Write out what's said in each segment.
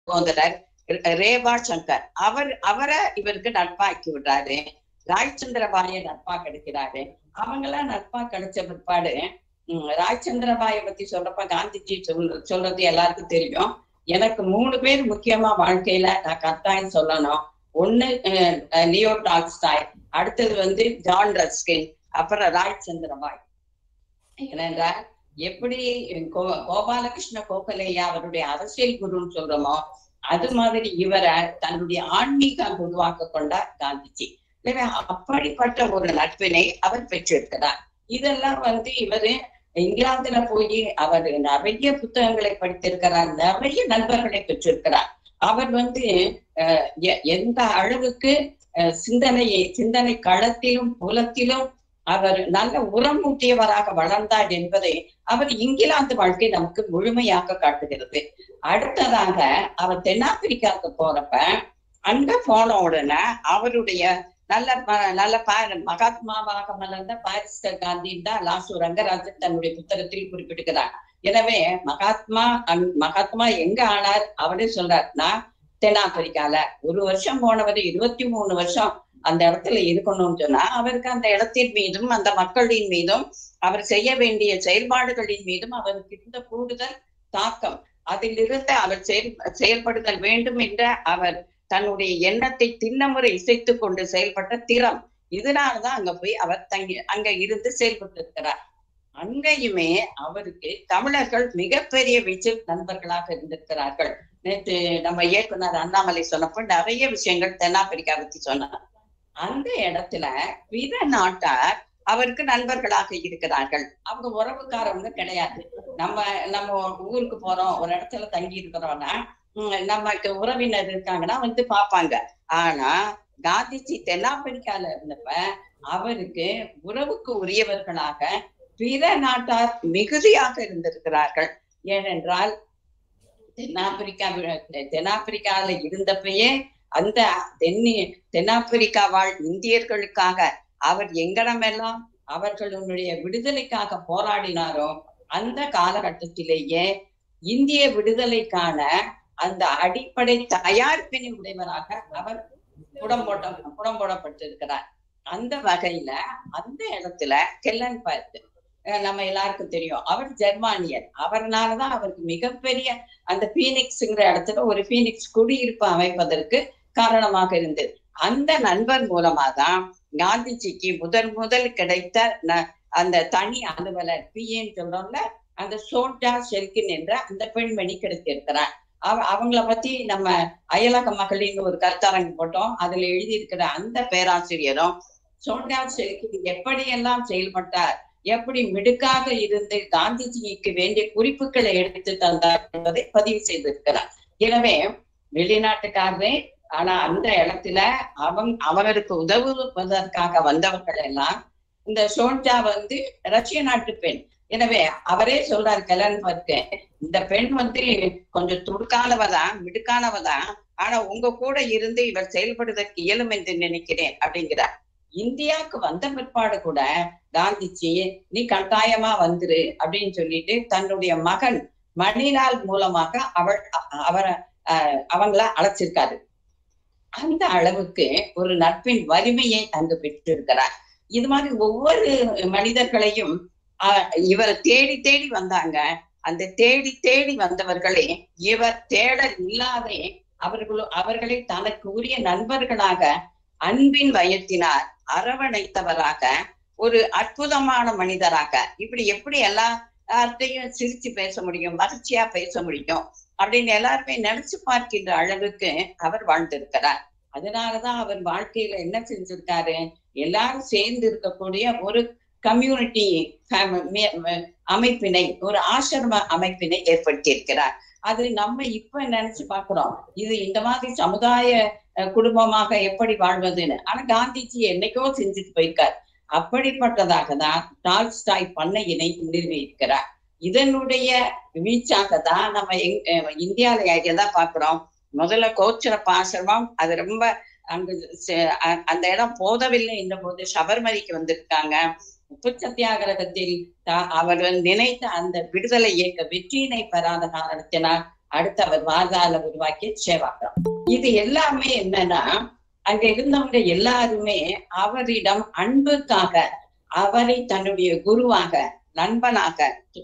சகோதரர் ரேவா சங்கர் அவரை இவருக்கு நட்பாக்கி விடுறாரு. ராய்ச்சந்திரபாய நட்பா கிடைக்கிறாரு. அவங்கெல்லாம் நட்பா கிடைச்ச பிற்பாடு ராய்ச்சந்திரபாய பத்தி சொல்றப்ப காந்திஜி சொல்றது எல்லாருக்கும் தெரியும். எனக்கு 3 பேர் முக்கியமா வாழ்க்கையில நான் கட்டாயம் சொல்லணும். ஒண்ணு லியோ டால்ஸ்டாய், அடுத்தது ஜான் ரஸ்கின், அப்புறம் ராய்ச்சந்திரபாய். ஏனென்றால் எப்படி கோபாலகிருஷ்ண கோகலேயா அவருடைய அரசியல் குருன்னு சொல்றோமோ அது மாதிரி இவரை தன்னுடைய ஆன்மீக குருவாக்க கொண்டார் காந்திஜி. எனவே அப்படிப்பட்ட ஒரு நட்பினை அவர் பெற்றிருக்கிறார். இதெல்லாம் இவரு இங்கிலாந்துல போய் அவர் நிறைய புத்தகங்களை படித்திருக்கிறார், நிறைய நண்பர்களை பெற்றிருக்கிறார். அவர் எந்த அளவுக்கு சிந்தனை களத்திலும் புலத்திலும் அவர் நல்ல உரமூட்டியவராக வளர்ந்தார் என்பதை அவர் இங்கிலாந்து வாழ்க்கை நமக்கு முழுமையாக காட்டுகிறது. அடுத்ததாக அவர் தென்னாப்பிரிக்காவுக்கு போறப்ப அங்க போன உடனே அவருடைய நல்ல மகாத்மாவாக மலர்ந்த பாரிஸ்டர் காந்தின்னு தான் லாசு ரங்கராஜன் தன்னுடைய புத்தகத்தில் குறிப்பிடுகிறார். எனவே மகாத்மா எங்க ஆனார் அவரே சொல்றார், நான் தென்னாப்பிரிக்கால 1 வருஷம் போனவர் 23 வருஷம் அந்த இடத்துல இருக்கணும்னு சொன்னா அவருக்கு அந்த இடத்தின் மீதும் அந்த மக்களின் மீதும் அவர் செய்ய வேண்டிய செயல்பாடுகளின் மீதும் அவருக்கு இருந்த கூடுதல் தாக்கம், அதிலிருந்து அவர் செயல்படுதல் வேண்டும் என்ற அவர் தன்னுடைய எண்ணத்தை திண்ணமுறை இசைத்து கொண்டு செயல்பட்ட திறம், இதனாலதான் அங்க போய் அவர் அங்க இருந்து செயல்பட்டு இருக்கிறார். அங்கேயுமே அவருக்கு தமிழர்கள் மிகப்பெரிய வீச்சில் நண்பர்களாக இருந்திருக்கிறார்கள். நேற்று நம்ம இயக்குனர் அண்ணாமலை சொன்னப்ப நிறைய விஷயங்கள் தென்னாப்பிரிக்கா பத்தி சொன்னார். அந்த இடத்துல பிற நாட்டார் அவருக்கு நண்பர்களாக இருக்கிறார்கள். அவங்க உறவுக்காரவங்க கிடையாது. நம்ம ஊருக்கு போறோம், ஒரு இடத்துல தங்கி இருக்கிறோம்னா நமக்கு உறவினர் இருக்காங்கன்னா பாப்பாங்க. ஆனா காந்திஜி தென்னாப்பிரிக்கால இருந்தப்ப அவருக்கு உறவுக்கு உரியவர்களாக பிற நாட்டார் மிகுதியாக இருந்திருக்கிறார்கள். ஏனென்றால் தென்னாப்பிரிக்கால இருந்தப்பயே அந்த தென்னாப்பிரிக்கா வாழ் இந்தியர்களுக்காக அவர் எங்கடமெல்லாம் அவர்களுடைய விடுதலைக்காக போராடினாரோ அந்த காலகட்டத்திலேயே இந்திய விடுதலைக்கான அந்த அடிப்படை தயாரிப்பினை உடையவராக அவர் புடம் போடப்பட்டிருக்கிறார். அந்த வகையில அந்த இடத்துல கெல்லன்பர்க் நம்ம எல்லாருக்கும் தெரியும், அவர் ஜெர்மானியர். அவர்னாலதான் அவருக்கு மிகப்பெரிய அந்த பீனிக்ஸ்ங்கிற இடத்துல ஒரு பீனிக்ஸ் குடியிருப்பு அமைப்பதற்கு காரணமாக இருந்தது. அந்த நண்பர் மூலமாதான் காந்திஜிக்கு முதல் கிடைத்த அந்த தனி அலுவலர் பிஏன்னு சொல்றோம்ல, அந்த சோல்டா ஷெல்கின் என்ற அந்த பெண்மணி கிடைத்திருக்கிறார். அவங்கள பத்தி நம்ம அயலக மகளிர்னு ஒரு கருத்தரங்கு போட்டோம். அதுல எழுதியிருக்கிற அந்த பேராசிரியரும் சோல்டா ஷெல்கின் எப்படியெல்லாம் செயல்பட்டார், எப்படி மிடுக்காக இருந்து காந்திஜிக்கு வேண்டிய குறிப்புகளை எடுத்து தந்தார் என்பதை பதிவு செய்திருக்கிறார். எனவே வெளிநாட்டுக்காரரே, ஆனா அந்த இடத்துல அவருக்கு உதவுவதற்காக வந்தவர்கள் எல்லாம் இந்த சோல்டா ரஷ்ய நாட்டு பெண். எனவே அவரே சொல்றாரு கெல்லன்பர்க், இந்த பெண் கொஞ்சம் துடுக்கானவதான், மிடுக்கானவதான், ஆனா உங்க கூட இருந்து இவர் செயல்படுவதற்கு இயலும் என்று நினைக்கிறேன் அப்படிங்கிறார். இந்தியாவுக்கு வந்த பிற்பாடு கூட காந்திஜி நீ கட்டாயமா வந்துரு அப்படின்னு சொல்லிட்டு தன்னுடைய மகன் மணிலால் மூலமாக அவங்கள அழைச்சிருக்காரு. அந்த அளவுக்கு ஒரு நட்பின் வலிமையை அங்கு பெற்றிருக்கிறார். இது மாதிரி ஒவ்வொரு மனிதர்களையும் இவர் தேடி தேடி வந்தாங்க. அந்த தேடி வந்தவர்களே இவர் தேடல் இல்லாதே அவர்களை தனக்கு உரிய நண்பர்களாக அன்பின் வயத்தினார் அரவணைத்தவராக ஒரு அற்புதமான மனிதராக, இப்படி எப்படி எல்லாத்தையும் சிரிச்சு பேச முடியும், மகிழ்ச்சியா பேச முடியும் அப்படின்னு எல்லாருமே நினைச்சு பார்க்கின்ற அளவுக்கு அவர் வாழ்ந்திருக்கிறார். அதனாலதான் அவர் வாழ்க்கையில என்ன செஞ்சிருக்காரு, எல்லாரும் சேர்ந்து இருக்கக்கூடிய ஒரு கம்யூனிட்டி அமைப்பினை, ஒரு ஆசிரம அமைப்பினை ஏற்படுத்தி இருக்கிறார். அது நம்ம இப்ப நினைச்சு பாக்குறோம், இது இந்த மாதிரி சமுதாய குடும்பமாக எப்படி வாழ்வதுன்னு. ஆனா காந்திஜி என்னைக்கோ செஞ்சுட்டு போயிருக்கார். அப்படிப்பட்டதாக தான் டால்ஸ்டாய் பண்ணையினை நிறுவியிருக்கிறார். இதனுடைய வீச்சாக தான் நம்ம இந்தியாவில எதான் பாக்குறோம். முதல்ல கோச்சரப்ப ஆசிரமம், அது ரொம்ப அங்கு அந்த இடம் போதவில்லை என்ற போது சபர்மதிக்கு வந்திருக்காங்க. உப்பு சத்தியாகிரகத்தில் அவர் நினைத்த அந்த விடுதலை இயக்க வெற்றியினை பெறாத காரணத்தினால் அடுத்து அவர் வார்தால உருவாக்கிய சேவாக்கம். இது எல்லாமே என்னன்னா, அங்க இருந்தவங்க எல்லாருமே அவரிடம் அன்புக்காக, அவரை தன்னுடைய குருவாக, நண்பனாக,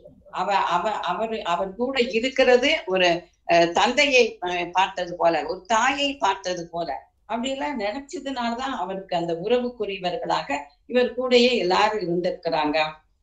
அவர் கூட இருக்கிறது ஒரு தந்தையை பார்த்தது போல, ஒரு தாயை பார்த்தது போல, அப்படி எல்லாம் நினைச்சதுனாலதான் அவருக்கு அந்த உறவுக்குரியவர்களாக இவர் கூடயே எல்லாரும் இருந்திருக்கிறாங்க.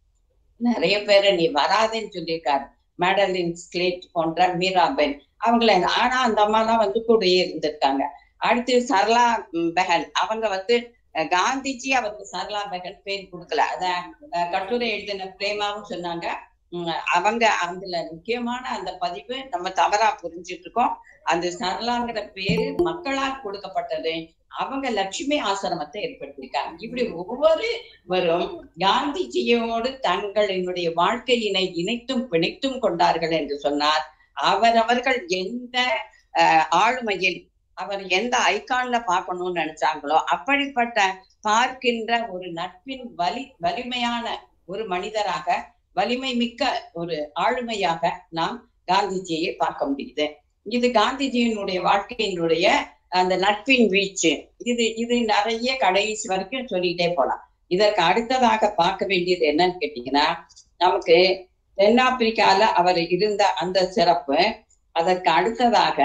நிறைய பேரை நீ வராதுன்னு சொல்லியிருக்காரு. மேடலின் ஸ்லேட் போன்ற மீராபென் அவங்கள, ஆனா அந்த அம்மா தான் வந்து கூடயே இருந்திருக்காங்க. அடுத்து சரளா பெஹல், அவங்க வந்து காந்திஜி அவருக்கு சரளா பெஹல் பேர் கொடுக்கல. அத கட்டுரை எழுதின பிரேமாவும் சொன்னாங்க. அவங்க அதுல முக்கியமான அந்த பதிவு நம்ம தவறா புரிஞ்சிட்டு இருக்கோம். அந்த சரளாங்கிற பேரு மக்களால் கொடுக்கப்பட்டது. அவங்க லட்சுமி ஆசிரமத்தை ஏற்படுத்தியிருக்காங்க. இப்படி ஒவ்வொருவரும் காந்திஜியோடு தங்களினுடைய வாழ்க்கையினை இணைத்தும் பிணைத்தும் கொண்டார்கள் என்று சொன்னார். அவர்கள் எந்த ஆளுமையில் அவர் எந்த ஐகான்ல பார்க்கணும்னு நினைச்சாங்களோ அப்படிப்பட்ட பார்க்கின்ற ஒரு நட்பின் வலிமையான ஒரு மனிதராக, வலிமை மிக்க ஒரு ஆளுமையாக நாம் காந்திஜியை பார்க்க முடியுது. இது காந்திஜியினுடைய வாழ்க்கையினுடைய அந்த நட்பின் வீச்சு. இது நிறைய கடைசி வரைக்கும் சொல்லிட்டே போலாம். இதற்கு அடுத்ததாக பார்க்க வேண்டியது என்னன்னு கேட்டீங்கன்னா, நமக்கு தென்னாப்பிரிக்கால அவர் இருந்த அந்த சிறப்பு. அதற்கு அடுத்ததாக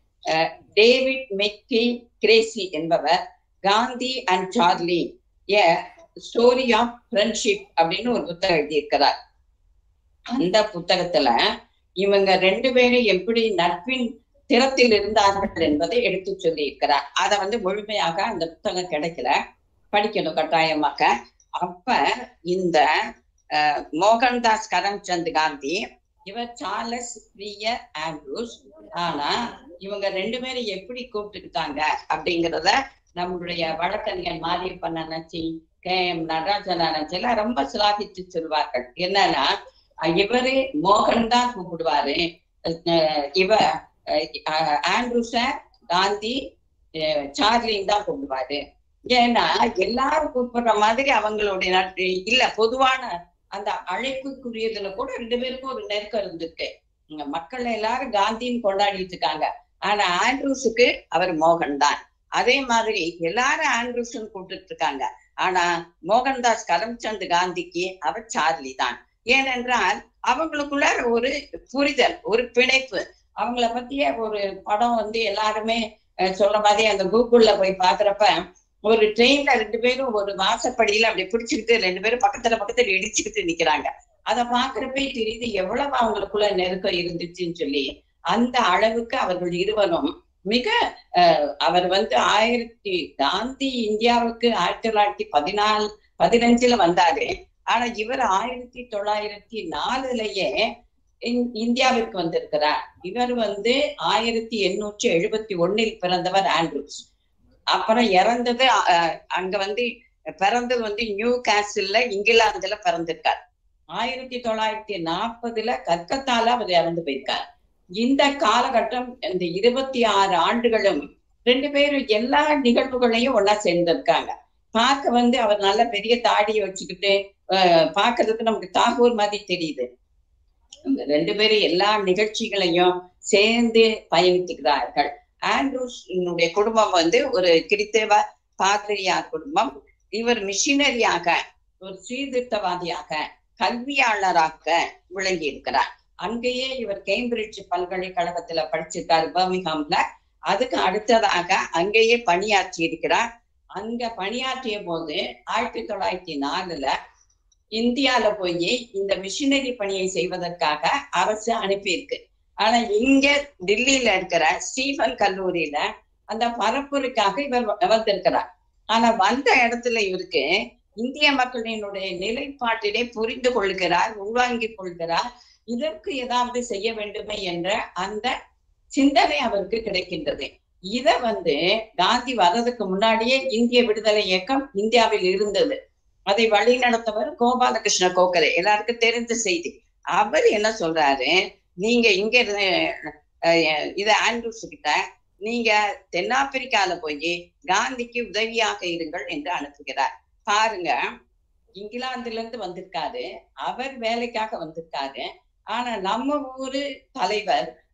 டேவிட் மெக்கி கிரேசி என்பவர் Gandhi and Charlie a story of friendship அப்படின்னு ஒரு புத்தகம் எழுதியிருக்கிறார். அந்த புத்தகத்துல இவங்க 2 பேரும் எப்படி நட்பின் திறத்தில் இருந்தார்கள் என்பதை எடுத்து சொல்லி இருக்கிறார். அதை வந்து முழுமையாக அந்த புத்தகம் கிடைக்கல, படிக்கணும் கட்டாயமாக. அப்ப இந்த மோகன்தாஸ் கரம்சந்த் காந்தி, இவர் சார்லஸ் பிரியர் ஆண்ட்ரூஸ். ஆனா இவங்க 2 பேரும் எப்படி கூப்பிட்டுக்கிட்டாங்க அப்படிங்கிறத நம்மளுடைய வழக்கறிஞர் மாரியப்பன் அண்ணாச்சி, KM நடராஜன் அண்ணாச்சி எல்லாம் ரொம்ப சிலாகித்து சொல்வார்கள். என்னன்னா, இவரு மோகன் தான் கூப்பிடுவாரு, இவ ஆண்ட்ரூஸ காந்தி சார்லின் தான் கூப்பிடுவாரு. ஏன்னா எல்லாரும் கூப்பிடுற மாதிரி அவங்களுடைய நட்பு இல்ல. பொதுவான அந்த அழைப்புக்குரியதுல கூட 2 பேருக்கும் ஒரு நெருக்கம் இருந்திருக்கு. மக்கள் எல்லாரும் காந்தின்னு கொண்டாடிட்டு இருக்காங்க. ஆனா ஆண்ட்ரூஸுக்கு அவர் மோகன் தான். அதே மாதிரி எல்லாரும் ஆண்ட்ரூஸ்ன்னு கூப்பிட்டு இருக்காங்க. ஆனா மோகன்தாஸ் கரம்சந்த் காந்திக்கு அவர் சார்லி தான். ஏனென்றால் அவங்களுக்குள்ள ஒரு புரிதல், ஒரு பிணைப்பு. அவங்கள பத்திய ஒரு படம் வந்து எல்லாருமே சொல்ற மாதிரி அந்த கூகுள்ல போய் பாக்குறப்ப, ஒரு ட்ரெயின்ல 2 பேரும் ஒரு வாசப்படியில அப்படி பிடிச்சிக்கிட்டு 2 பேரும் பக்கத்துல இடிச்சுக்கிட்டு நிக்கிறாங்க. அதை பாக்குறப்பே தெரியுது எவ்வளவு அவங்களுக்குள்ள நெருக்கம் இருந்துச்சுன்னு சொல்லி. அந்த அளவுக்கு அவர்கள் இருவரும் மிக அவர் வந்து காந்தி இந்தியாவுக்கு 1915 வந்தாரு. ஆனா இவர் 1904 இந்தியாவிற்கு வந்திருக்கிறார். இவர் வந்து 1871 பிறந்தவர் ஆண்ட்ரூஸ். அப்புறம் இறந்தது அங்க வந்து பிறந்தது வந்து நியூ காசில்ல இங்கிலாந்துல பிறந்திருக்கார். 1940 கல்கத்தால அவர் இறந்து போயிருக்கார். இந்த காலகட்டம் இந்த 26 ஆண்டுகளும் 2 பேரும் எல்லா நிகழ்வுகளையும் ஒன்னா சேர்ந்திருக்காங்க. பார்க்க வந்து அவர் நல்ல பெரிய தாடியை வச்சுக்கிட்டு பார்க்கறதுக்கு நமக்கு தாகூர் மாதிரி தெரியுது. 2 பேரும் எல்லா நிகழ்ச்சிகளையும் சேர்ந்து பயணித்துக்கிறார்கள். ஆண்ட்ரூஸினுடைய குடும்பம் வந்து ஒரு கிறித்தவ பாதிரியார் குடும்பம். இவர் மிஷினரியாக, ஒரு சீர்திருத்தவாதியாக, கல்வியாளராக விளங்கி இருக்கிறார். அங்கேயே இவர் கேம்பிரிட்ஜ் பல்கலைக்கழகத்துல படிச்சிருக்காரு, பர்மிங்ஹாம்ல. அதுக்கு அடுத்ததாக அங்கேயே பணியாற்றி இருக்கிறார். அங்க பணியாற்றிய போது 1904 இந்தியால போய் இந்த மிஷினரி பணியை செய்வதற்காக அரசு அனுப்பியிருக்கு. ஆனா இங்க டில்லியில இருக்கிற ஸ்டீஃபன் கல்லூரியில அந்த பரப்புரைக்காக இவர் வந்திருக்கிறார். ஆனா வந்த இடத்துல இவருக்கு இந்திய மக்களினுடைய நிலைப்பாட்டினை புரிந்து கொள்கிறார், உள்வாங்கிக் கொள்கிறார். இதற்கு ஏதாவது செய்ய வேண்டுமே என்ற அந்த சிந்தனை அவருக்கு கிடைக்கின்றது. இத வந்து காந்தி வர்றதுக்கு முன்னாடியே இந்திய விடுதலை இயக்கம் இந்தியாவில் இருந்தது. அதை வழி நடத்தவர் கோபாலகிருஷ்ண கோகலே, எல்லாருக்கும் தெரிந்த செய்தி. அவர் என்ன சொல்றாரு, நீங்க இங்க இத ஆண்ட்ரூஸ் கிட்ட நீங்க தென்னாப்பிரிக்கால போய் காந்திக்கு உதவியாக இருங்கள் என்று அனுப்புகிறார். பாருங்க, இங்கிலாந்துல இருந்து வந்திருக்காரு, அவர் வேலைக்காக வந்திருக்காரு. ஆனா நம்ம ஊரு தலைவர்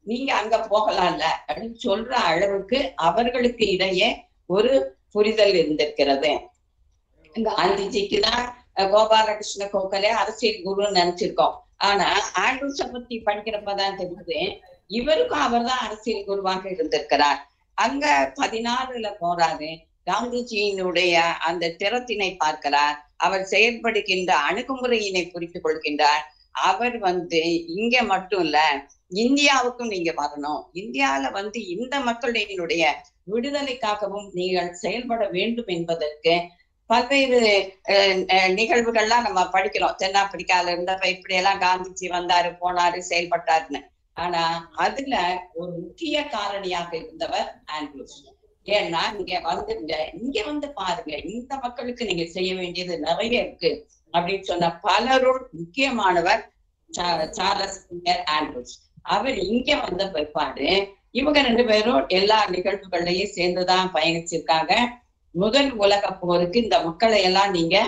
நீங்க அங்க போகலாம்ல அப்படின்னு சொல்ற அளவுக்கு அவர்களுக்கு இடையே ஒரு புரிதல் இருந்திருக்கிறது. காந்திஜிக்கு தான் கோபாலகிருஷ்ண கோகலே அரசியல் குருன்னு நினைச்சிருக்கோம். ஆனா ஆண்ட்ரூஸ பத்தி படிக்கிறப்பதான் தெரியுது இவருக்கும் அவர் தான் அரசியல் குருவாக இருந்திருக்கிறார். அங்க 16ல போறாரு. காந்திஜியினுடைய அந்த திறத்தினை பார்க்கிறார். அவர் செயல்படுகின்ற அணுகுமுறையினை புரிந்து கொள்கின்றார். அவர் இங்க மட்டும் இல்ல, இந்தியாவுக்கும் நீங்க வரணும், இந்தியாவில இந்த மக்களினுடைய விடுதலைக்காகவும் நீங்கள் செயல்பட வேண்டும் என்பதற்கு பல்வேறு நிகழ்வுகள்லாம் நம்ம படிக்கிறோம். தென்னாப்பிரிக்கால இருந்தப்ப இப்படி எல்லாம் காந்திஜி வந்தாரு, போனாரு, செயல்பட்டாருன்னு. ஆனா அதுல ஒரு முக்கிய காரணியாக இருந்தவர் ஆண்ட்ரூஸ். ஏன்னா இங்க வந்து பாருங்க, இந்த மக்களுக்கு நீங்க செய்ய வேண்டியது நிறைய இருக்கு அப்படின்னு சொன்ன பலரும் முக்கியமானவர் சார்லஸ் ஆண்ட்ரூஸ். அவர் இங்க வந்த பிற்பாடு இவங்க 2 பேரும் எல்லா நிகழ்வுகள்லயும் சேர்ந்துதான் பயணிச்சிருக்காங்க. முதல் உலக போருக்கு இந்த மக்களை எல்லாம் நீங்க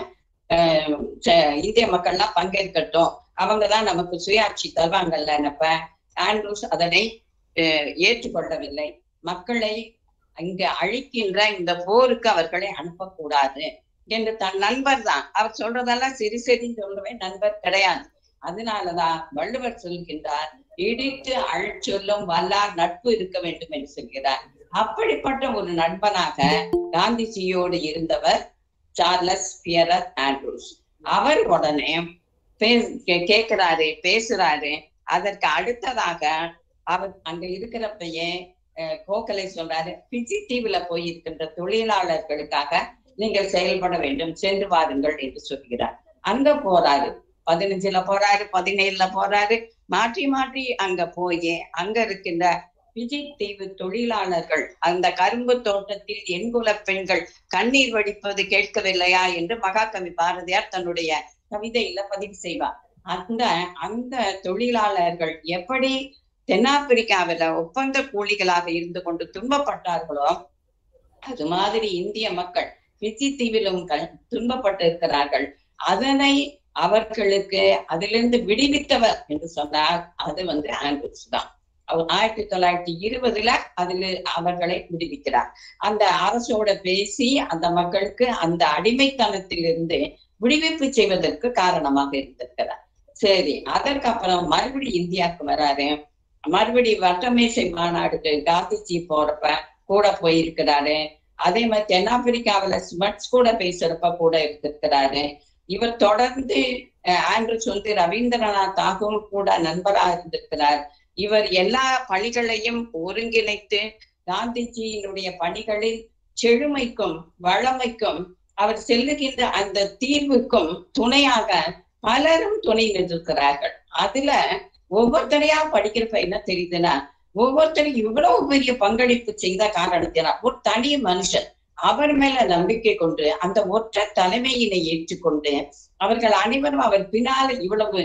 இந்திய மக்கள்லாம் பங்கேற்கட்டும், அவங்கதான் நமக்கு சுயாட்சி தருவாங்கல்ல. ஆண்ட்ரூஸ் அதனை ஏற்றுக்கொள்ளவில்லை. மக்களை இங்க அழிக்கின்ற இந்த போருக்கு அவர்களை அனுப்பக்கூடாது என்று தன் நண்பர் தான் அவர் சொல்றதெல்லாம் சரி சரின்னு சொல்றவே நண்பர் கிடையாது. அதனாலதான் வள்ளுவர் சொல்கின்றார், இடித்து அழிச்சொல்லும் வல்லார் நட்பு இருக்க வேண்டும் என்று சொல்கிறார். அப்படிப்பட்ட ஒரு நண்பனாக காந்திஜியோடு இருந்தவர் சார்லஸ் பியரர் ஆண்ட்ரூஸ். அவர் உடனே கேட்கிறாரு, பேசுறாரு. அதற்கு அடுத்ததாக அவர் அங்க இருக்கிறப்பயே கோகலே சொல்றாரு, பிஜி தீவுல போயிருக்கின்ற தொழிலாளர்களுக்காக நீங்கள் செயல்பட வேண்டும், சென்று வாருங்கள் என்று சொல்கிறார். அங்க போறாரு, 15ல போறாரு, 17ல போறாரு, மாற்றி மாற்றி அங்க போய் அங்க இருக்கின்ற பிஜி தீவு தொழிலாளர்கள், அந்த கரும்பு தோட்டத்தில் எண்குல பெண்கள் கண்ணீர் வடிப்பது கேட்கவில்லையா என்று மகாகவி பாரதியார் தன்னுடைய கவிதையில பதிவு செய்வார். அந்த தொழிலாளர்கள் எப்படி தென்னாப்பிரிக்காவில ஒப்பந்த கூலிகளாக இருந்து கொண்டு துன்பப்பட்டார்களோ அது மாதிரி இந்திய மக்கள் பிஜி தீவிலும் துன்பப்பட்டிருக்கிறார்கள். அதனை அவர்களுக்கு அதிலிருந்து விடுவித்தவர் என்று சொன்னார் அது ஆண்ட்ரூஸ் தான். அவர் 1920ல அதில் அவர்களை விடுவிக்கிறார். அந்த அரசோட பேசி அந்த மக்களுக்கு அந்த அடிமைத்தனத்திலிருந்து விடுவிப்பு செய்வதற்கு காரணமாக இருந்திருக்கிறார். சரி, அதற்கப்புறம் மறுபடி இந்தியாவுக்கு வராரு. மறுபடி வட்டமேசை மாநாடுக்கு காந்திஜி போறப்ப கூட போயிருக்கிறாரு. அதே மாதிரி தென்னாப்பிரிக்காவில ஸ்மட்ஸ் கூட பேசுறப்ப கூட இருந்திருக்கிறாரு. இவர் தொடர்ந்து ஆண்ட்ரூஸ் ரவீந்திரநாத் தாகூர் கூட நண்பராக இருந்திருக்கிறார். இவர் எல்லா பணிகளையும் ஒருங்கிணைத்து காந்திஜியினுடைய பணிகளில் செழுமைக்கும் வளமைக்கும் அவர் செல்லுகின்ற அந்த தீர்வுக்கும் துணையாக பலரும் துணை நின்றிருக்கிறார்கள். அதுல ஒவ்வொருத்தரையா படிக்கிறப்ப என்ன தெரியுதுன்னா, ஒவ்வொருத்தரும் இவ்வளவு பெரிய பங்களிப்பு செய்த காரணத்தினால் ஒரு தனி மனுஷன் அவர் மேல நம்பிக்கை கொண்டு அந்த ஒற்றை தலைமையினை ஏற்றுக்கொண்டு அவர்கள் அனைவரும் அவர் பின்னால இவ்வளவு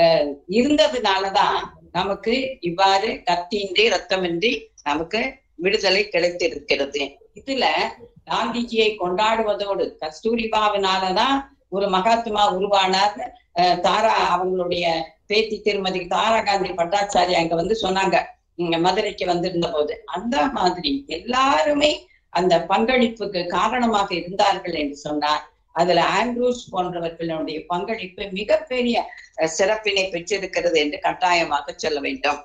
இருந்ததுனாலதான் நமக்கு இவ்வாறு கத்தியின்றி ரத்தமின்றி நமக்கு விடுதலை கிடைத்திருக்கிறது. இதுல காந்திஜியை கொண்டாடுவதோடு கஸ்தூரிபாவினாலதான் ஒரு மகாத்மா உருவானார். தாரா அவங்களுடைய பேத்தி திருமதி தாரா காந்தி பட்டாச்சாரி அங்க சொன்னாங்க, மதுரைக்கு வந்திருந்த போது. அந்த மாதிரி எல்லாருமே அந்த பங்களிப்புக்கு காரணமாக இருந்தார்கள் என்று சொன்னார். அதுல ஆண்ட்ரூஸ் போன்றவர்களுடைய பங்களிப்பு மிகப்பெரிய சிறப்பினை பெற்றிருக்கிறது என்று கட்டாயமாக சொல்ல வேண்டும்.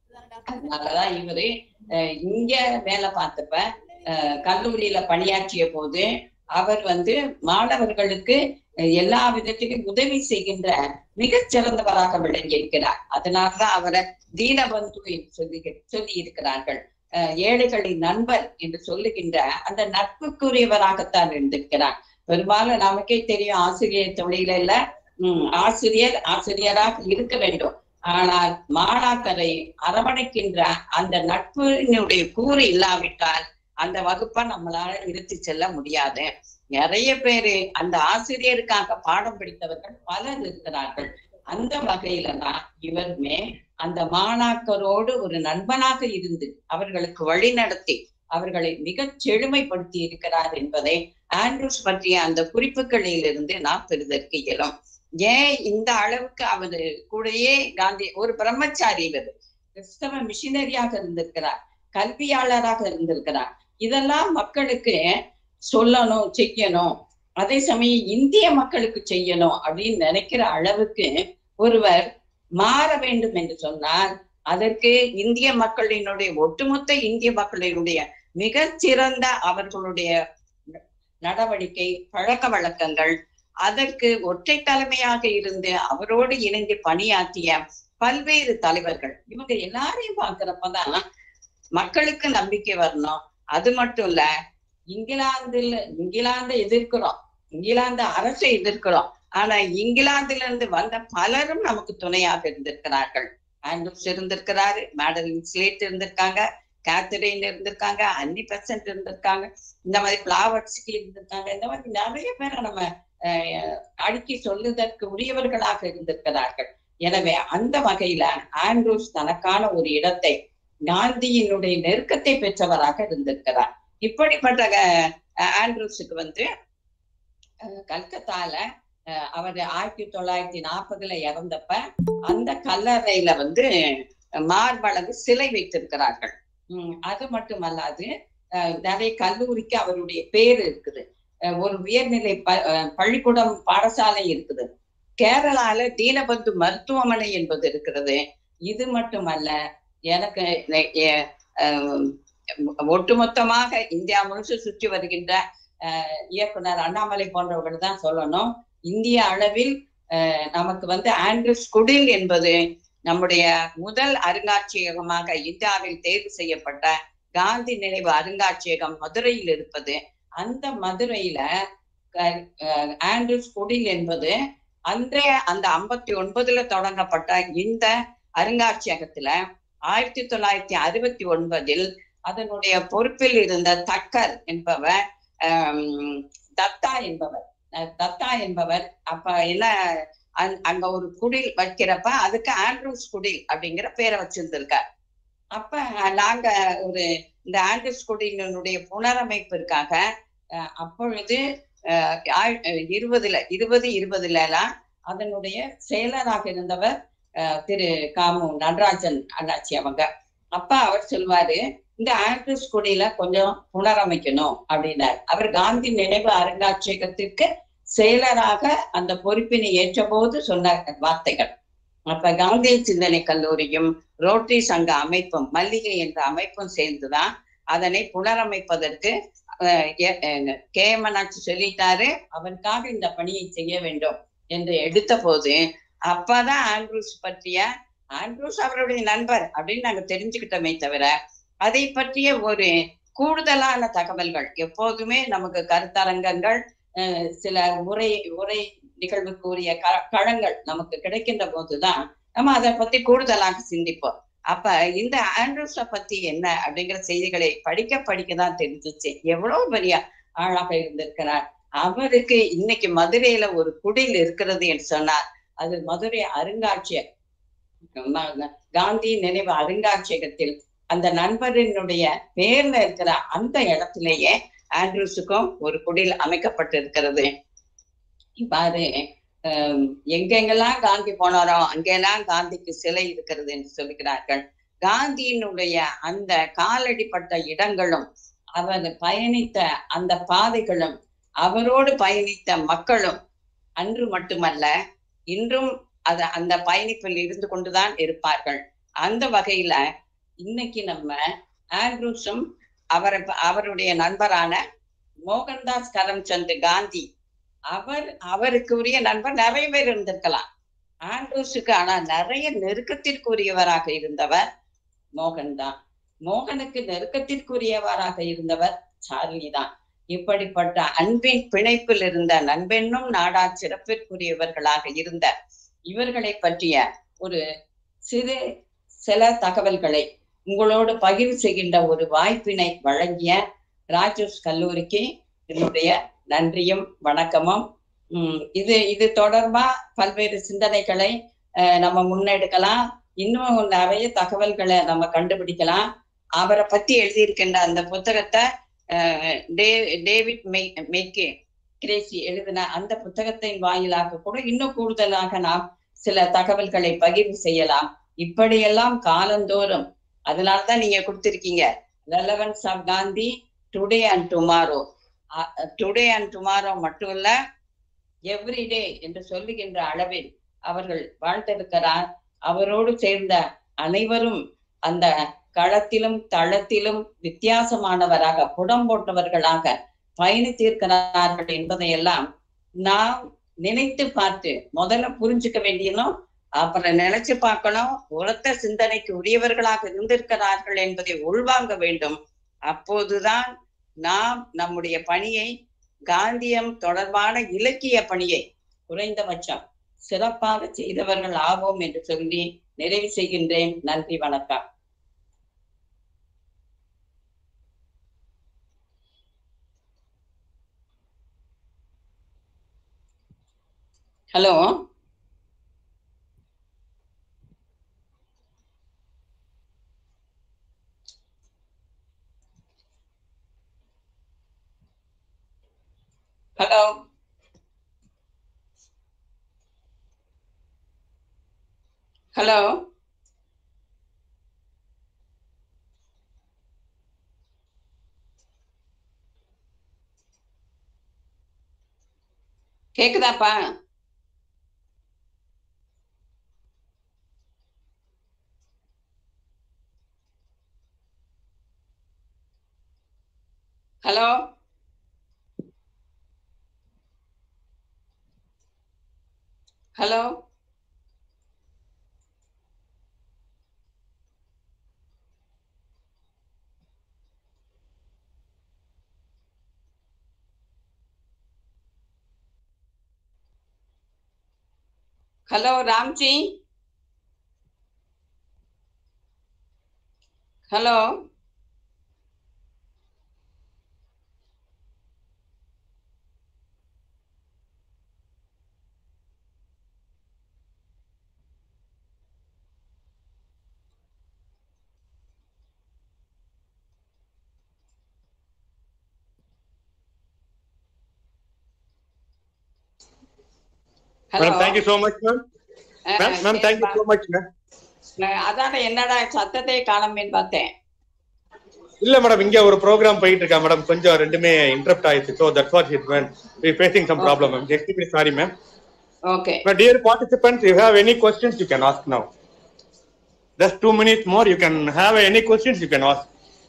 அதனாலதான் இவரு இங்க வேலை பார்த்தப்ப கல்லூரியில பணியாற்றிய போது அவர் மாணவர்களுக்கு எல்லா விதத்திலும் உதவி செய்கின்ற மிகச்சிறந்தவராக விளங்கி இருக்கிறார். அதனாலதான் அவரை தீனபந்து என்று சொல்லி இருக்கிறார்கள். ஏழைகளின் நண்பர் என்று சொல்லுகின்ற அந்த நட்புக்குரியவராகத்தான் இருந்திருக்கிறார். பெரும்பாலும் நமக்கே தெரியும், ஆசிரியர் தொழில ஆசிரியராக இருக்க வேண்டும். ஆனால் மாணாக்கரை அரவணைக்கின்ற அந்த நட்பினுடைய கூறு இல்லாவிட்டால் அந்த வகுப்பை நம்மளால நிறுத்தி செல்ல முடியாது. நிறைய பேரு அந்த ஆசிரியருக்காக பாடம் படித்தவர்கள் பலர் இருக்கிறார்கள். அந்த வகையில தான் இவருமே அந்த மாணாக்கரோடு ஒரு நண்பனாக இருந்து அவர்களுக்கு வழி நடத்தி அவர்களை மிக செழுமைப்படுத்தி இருக்கிறார் என்பதை ஆண்ட்ரூஸ் பற்றிய அந்த குறிப்புகளிலிருந்து நாம் பெறுதற்கு இயலும். ஏன் இந்த அளவுக்கு அவரு கூடயே காந்தி ஒரு பிரம்மச்சாரி, கிறிஸ்தவ மிஷினரியாக இருந்திருக்கிறார், கல்வியாளராக இருந்திருக்கிறார். இதெல்லாம் மக்களுக்கு சொல்லணும், செய்யணும். அதே சமயம் இந்திய மக்களுக்கு செய்யணும் அப்படின்னு நினைக்கிற அளவுக்கு ஒருவர் மாற வேண்டும் என்று சொன்னால் அதற்கு இந்திய மக்களினுடைய, ஒட்டுமொத்த இந்திய மக்களினுடைய மிக சிறந்த அவர்களுடைய நடவடிக்கை, பழக்க வழக்கங்கள், அதற்கு ஒற்றை தலைமையாக இருந்து அவரோடு இணைந்து பணியாற்றிய பல்வேறு தலைவர்கள், இவங்க எல்லாரையும் பார்க்கிறப்பதான் மக்களுக்கு நம்பிக்கை வரணும். அது மட்டும் இல்ல, இங்கிலாந்து எதிர்க்கிறோம், இங்கிலாந்து அரசை எதிர்க்கிறோம். ஆனா இங்கிலாந்துல இருந்து வந்த பலரும் நமக்கு துணையாக இருந்திருக்கிறார்கள். ஆண்ட்ரூஸ் இருந்திருக்கிறாரு, மேடலின் ஸ்லேட் இருந்திருக்காங்க, கேத்தரின் இருந்திருக்காங்க, அன்னி பெசன்ட் இருந்திருக்காங்க, இந்த மாதிரி பிளாவர்ஸ்கி இருந்திருக்காங்க. இந்த மாதிரி நிறைய பேரை நம்ம அடுக்கி சொல்லுவதற்கு உரியவர்களாக இருந்திருக்கிறார்கள். எனவே அந்த வகையில ஆண்ட்ரூஸ் தனக்கான ஒரு இடத்தை, காந்தியினுடைய நெருக்கத்தை பெற்றவராக இருந்திருக்கிறார். இப்படிப்பட்ட ஆண்ட்ரூஸுக்கு கல்கத்தால அவர் 1940 இறந்தப்ப அந்த கல்லறையில மார்பளவு சிலை வைத்திருக்கிறார்கள். அது மட்டுமல்லாது நிறைய கல்லூரிக்கு அவருடைய பேர் இருக்குது, ஒரு உயர்நிலை பள்ளிக்கூடம் பாடசாலை இருக்குது, கேரளால தீனபந்து மருத்துவமனை என்பது இருக்கிறது. இது மட்டுமல்ல, எனக்கு ஒட்டுமொத்தமாக இந்தியா முழுசு சுற்றி வருகின்ற இயக்குனர் அண்ணாமலை போன்றவர்கள் தான் சொல்லணும். இந்திய அளவில் நமக்கு ஆண்ட்ரூஸ் குடில் என்பது நம்முடைய முதல் அருங்காட்சியகமாக இந்தியாவில் தேர்வு செய்யப்பட்ட காந்தி நினைவு அருங்காட்சியகம் மதுரையில் இருப்பது. அந்த மதுரையில ஆண்ட்ரூஸ் குடில் என்பது அன்றைய அந்த 59 தொடங்கப்பட்ட இந்த அருங்காட்சியகத்துல 1969 அதனுடைய பொறுப்பில் இருந்த தக்கர் என்பவர், தத்தா என்பவர் அப்ப என்ன அங்க ஒரு குடில் வைக்கிறப்ப அதுக்கு ஆண்ட்ரூஸ் குடில் அப்படிங்கிற பேரை வச்சிருந்திருக்கார். அப்ப நாங்க இந்த ஆண்ட்ரூஸ் குடிலினுடைய புனரமைப்பிற்காக அப்பொழுது 2020 அதனுடைய செயலராக இருந்தவர் திரு காமு நடராஜன் அண்ணாச்சி அவங்க. அப்ப அவர் சொல்வாரு, இந்த ஆண்ட்ரூஸ் குடியில கொஞ்சம் புனரமைக்கணும் அப்படின்னார். அவர் காந்தி நினைவு அருங்காட்சியகத்திற்கு செயலராக அந்த பொறுப்பினை ஏற்ற போது சொன்ன வார்த்தைகள். அப்ப காந்தி சிந்தனை கல்லூரியும் ரோட்டரி சங்க அமைப்பும் மல்லிகை என்ற அமைப்பும் சேர்ந்துதான் அதனை புனரமைப்பதற்கு கேமனாட்சி சொல்லிட்டாரு, அவருக்காக இந்த பணியை செய்ய வேண்டும் என்று எடுத்த போது அப்பதான் ஆண்ட்ரூஸ் அவருடைய நண்பர் அப்படின்னு நாங்க தெரிஞ்சுக்கிட்டோமே தவிர அதை பற்றிய ஒரு கூடுதலான தகவல்கள் எப்போதுமே நமக்கு கருத்தரங்கங்கள், சில உரை நிகழ்வுக்குரிய களங்கள் நமக்கு கிடைக்கின்ற போதுதான் நம்ம அதை பத்தி கூடுதலாக சிந்திப்போம். அப்ப இந்த ஆண்ட்ரூஸ பத்தி என்ன அப்படிங்கிற செய்திகளை படிக்கதான் தெரிஞ்சிச்சு. எவ்வளவு பெரிய ஆளாக இருந்திருக்கிறார். அவருக்கு இன்னைக்கு மதுரையில ஒரு குடில் இருக்கிறது என்று சொன்னார். அது மதுரை காந்தி நினைவு அருங்காட்சியகத்தில் அந்த நண்பரினுடைய பேர்ல இருக்கிற அந்த இடத்திலேயே ஆண்ட்ரூஸுக்கும் ஒரு குடில் அமைக்கப்பட்டிருக்கிறது. இவ்வாறு எங்கெங்கெல்லாம் காந்தி போனாரோ அங்கெல்லாம் காந்திக்கு சிலை இருக்கிறது என்று சொல்லுகிறார்கள். காந்தியினுடைய அந்த காலடிப்பட்ட இடங்களும் அவர் பயணித்த அந்த பாதைகளும் அவரோடு பயணித்த மக்களும் அன்று மட்டுமல்ல இன்றும் அந்த பயணிப்பில் இருந்து கொண்டுதான் இருப்பார்கள். அந்த வகையில இன்னைக்கு நம்ம ஆண்ட்ரூஸும் அவருடைய நண்பரான மோகன்தாஸ் கரம்சந்த் காந்தி, அவருக்கு உரிய நண்பர் நிறைய பேர் இருந்திருக்கலாம். ஆண்ட்ரூஸுக்கு ஆனா நிறைய நெருக்கத்திற்குரியவராக இருந்தவர் மோகன் தான். மோகனுக்கு நெருக்கத்திற்குரியவராக இருந்தவர் சார்லி தான். இப்படிப்பட்ட அன்பின் பிணைப்பில் இருந்த நண்பென்னும் நாடா சிறப்பிற்குரியவர்களாக இருந்த இவர்களை பற்றிய ஒரு சில தகவல்களை உங்களோடு பகிர்வு செய்கின்ற ஒரு வாய்ப்பினை வழங்கிய ராஜூஸ் கல்லூரிக்கு என்னுடைய நன்றியும் வணக்கமும். இது தொடர்பா பல்வேறு சிந்தனைகளை நம்ம முன்னெடுக்கலாம். இன்னும் நிறைய தகவல்களை நம்ம கண்டுபிடிக்கலாம். அவரை பத்தி எழுதியிருக்கின்ற அந்த புத்தகத்தை டேவிட் கிரேசி எழுதின அந்த புத்தகத்தின் வாயிலாக கூட இன்னும் கூடுதலாக நாம் சில தகவல்களை பகிர்வு செய்யலாம். இப்படியெல்லாம் காலந்தோறும், அதனாலதான் நீங்க கொடுத்திருக்கீங்க relevance of Gandhi today and tomorrow. Today and tomorrow மட்டும் இல்ல, எவ்ரிடே என்று சொல்லுகின்ற அளவில் அவர்கள் வாழ்ந்திருக்கிறார். அவரோடு சேர்ந்த அனைவரும் அந்த களத்திலும் தளத்திலும் வித்தியாசமானவராக, புடம் போட்டவர்களாக பயணித்திருக்கிறார்கள் என்பதையெல்லாம் நாம் நினைத்து பார்த்து முதல்ல புரிஞ்சுக்க வேண்டியதும், அப்புறம் நினைச்சு பார்க்கணும். உரத்த சிந்தனைக்கு உரியவர்களாக இருந்திருக்கிறார்கள் என்பதை உள்வாங்க வேண்டும். அப்போதுதான் நாம் நம்முடைய பணியை, காந்தியம் தொடர்பான இலக்கிய பணியை குறைந்தபட்சம் சிறப்பாக செய்தவர்கள் ஆவோம் என்று சொல்லி நிறைவு செய்கின்றேன். நன்றி, வணக்கம். ஹலோ, ஹலோ, ஹலோ, கேக்குதாப்பா? Hello, hello, hello Ramji, hello, Madam, thank you so much, ma'am. Ma'am, thank you so much, ma'am. அதான என்னடா சத்தத்தை காணோமேன்னு பார்த்தேன். இல்ல மேடம், இங்க ஒரு ப்ரோக்ராம் போயிட்டு இருக்கா மேடம், கொஞ்சம் ரெண்டுமே இன்டரப்ட் ஆயிடுச்சு. So that's what it went. We facing some problem, ma'am. Extremely sorry, ma'am. Okay. My dear participants, if you have any questions, you can ask now. Just 2 minutes more. You can have any questions, you can ask.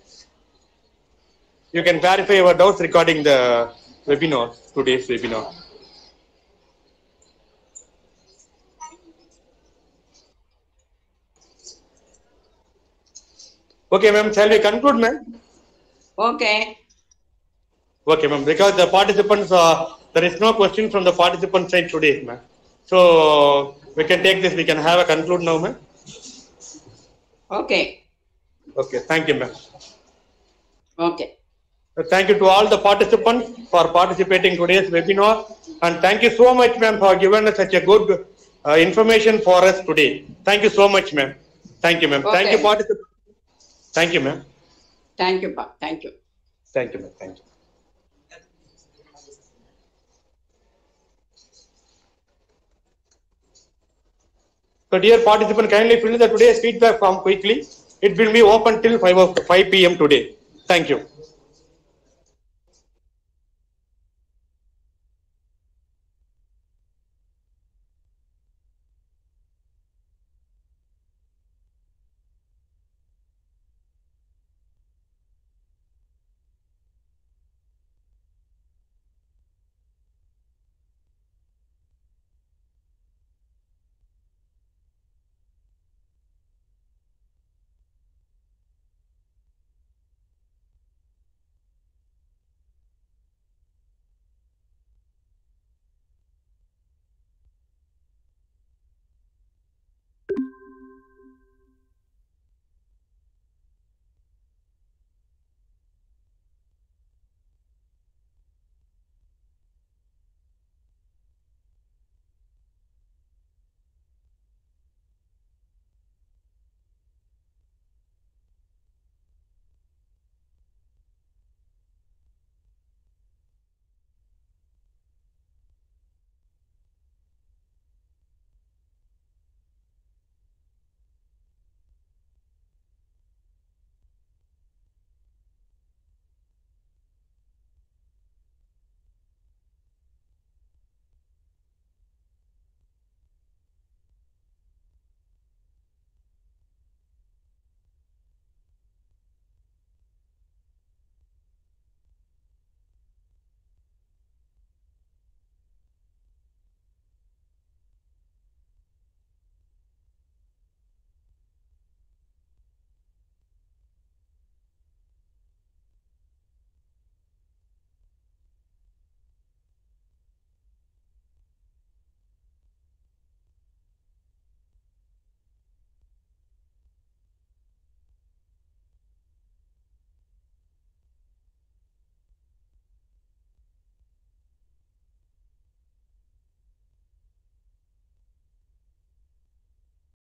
You can clarify your doubts regarding the webinar, today's webinar. Okay, ma'am. Shall we conclude, ma'am? Okay. Okay, ma'am. Because the participants, there is no question from the participant side today, ma'am. So we can take this. We can have a conclude now, ma'am. Okay. Okay. Thank you, ma'am. Okay. Thank you to all the participants for participating today's webinar, and thank you so much, ma'am, for giving us such a good information for us today. Thank you so much, ma'am. Thank you, ma'am. Okay. Thank you, participants. Thank you, ma'am. Thank you, pa. Thank you. Thank you, ma'am. Thank you. So, dear participant, kindly fill the today's feedback form quickly. It will be open till 5 p.m. today. Thank you.